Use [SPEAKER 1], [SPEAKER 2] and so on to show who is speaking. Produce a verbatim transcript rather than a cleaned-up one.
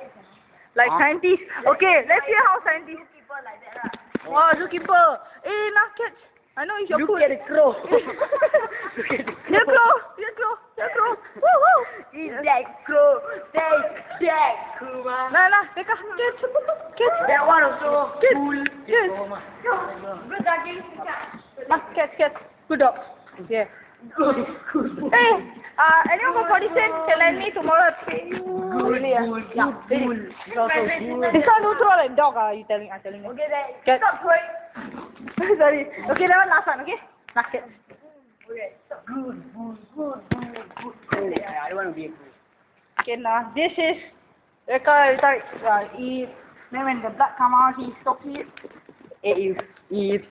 [SPEAKER 1] Like
[SPEAKER 2] Huh?
[SPEAKER 1] scientists. Okay, let's see how scientists. Oh, zookeeper. Eh, nah, catch. I know it's your
[SPEAKER 2] Look
[SPEAKER 1] food.
[SPEAKER 2] at the crow. Look at the
[SPEAKER 1] Here, crow. Here, crow. Here, crow. Woo, woo.
[SPEAKER 2] Is that crow? Take that, Kuma.
[SPEAKER 1] Nah, nah, take a catch. Catch.
[SPEAKER 2] That one also.
[SPEAKER 1] Catch.
[SPEAKER 2] Cool.
[SPEAKER 1] Catch. Nah, catch, catch. Good dog. Yeah.
[SPEAKER 2] Good, good.
[SPEAKER 1] Hey, uh, anyone got forty cents? Can lend me tomorrow? I'll pay you.
[SPEAKER 2] Good,
[SPEAKER 1] Really, ah?
[SPEAKER 2] good,
[SPEAKER 1] Yeah,
[SPEAKER 2] good,
[SPEAKER 1] really.
[SPEAKER 2] good.
[SPEAKER 1] This one don't throw like dog, ah, you telling, I'm telling you.
[SPEAKER 2] Okay, then.
[SPEAKER 1] Catch.
[SPEAKER 2] Stop throwing.
[SPEAKER 1] Sorry. Okay, that one last one, okay? Last catch.
[SPEAKER 2] Okay. Good, good, good, good, good. Yeah, I don't want to be a crow.
[SPEAKER 1] Okay, now this is because like uh, he, then when the blood come out, he stop it.
[SPEAKER 2] If, if